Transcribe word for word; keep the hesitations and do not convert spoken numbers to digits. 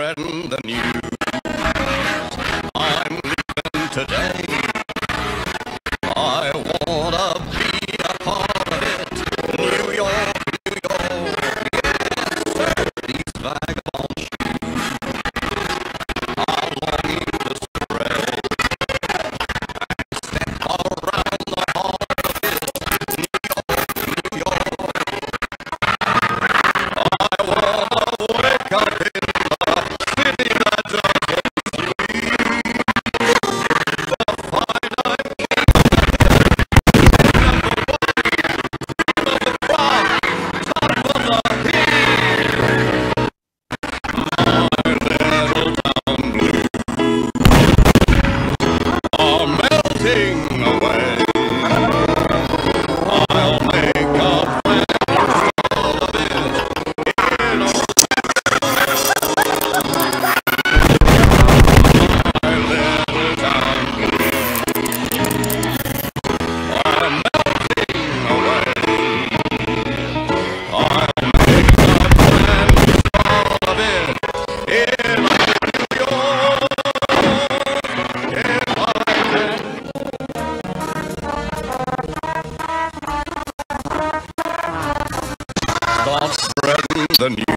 spreading the news. I'm leaving today. I wanna be a part of it. New York, New York, yes sir. These vagabond shoes are longing to spread. Step around the heart of it. New York, New York. I wanna wake up in the city that doesn't sleep. The finite melting away. I'll make a friend all of it in a my little town are melting away. I'll make a friend all of it in New York. If I can start spreading the news.